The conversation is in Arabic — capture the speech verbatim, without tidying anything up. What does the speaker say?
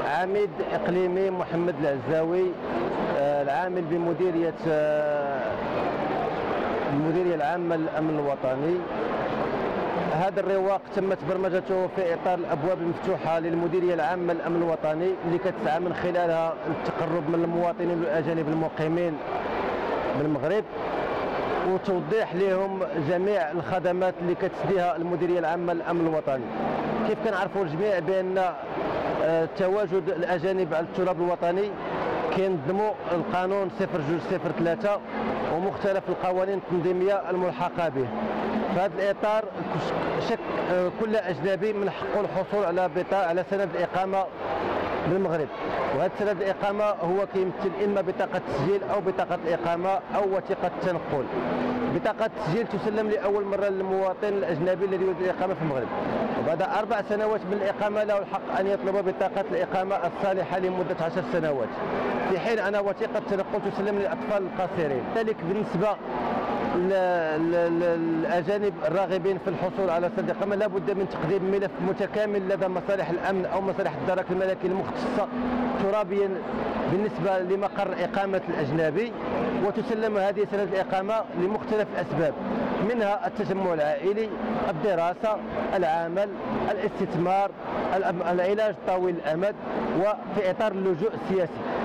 عميد إقليمي محمد العزاوي، العامل بمديرية المديرية العامة للأمن الوطني. هذا الرواق تمت برمجته في إطار الأبواب المفتوحة للمديرية العامة للأمن الوطني اللي كتسعى من خلالها التقرب من المواطنين والأجانب المقيمين بالمغرب وتوضيح لهم جميع الخدمات اللي كتسديها المديرية العامة للأمن الوطني. كيف كنعرفوا الجميع بأن تواجد الأجانب على التراب الوطني كينظموا القانون صفر جوج صفر ثلاثة ومختلف القوانين التنظيمية الملحقة به. في هذا الإطار شك كل أجنبي من حقه الحصول على بطاقة على سند الإقامة بالمغرب، وهذا سند الإقامة هو كيمثل إما بطاقة تسجيل أو بطاقة الإقامة أو وثيقة التنقل. بطاقة التسجيل تسلم لأول مرة للمواطن الأجنبي الذي يريد الإقامة في المغرب، وبعد أربع سنوات من الإقامة له الحق أن يطلب بطاقة الإقامة الصالحة لمدة عشر سنوات، في حين أن وثيقة التنقل تسلم للأطفال القاصرين. ذلك بالنسبة للأجانب الراغبين في الحصول على سند الإقامة لابد من تقديم ملف متكامل لدى مصالح الأمن أو مصالح الدرك الملكي المختصة ترابيا بالنسبة لمقر إقامة الأجنبي، وتسلم هذه سند الإقامة لمختلف الأسباب، منها التجمع العائلي، الدراسة، العمل، الاستثمار، العلاج طويل الأمد، وفي إطار اللجوء السياسي.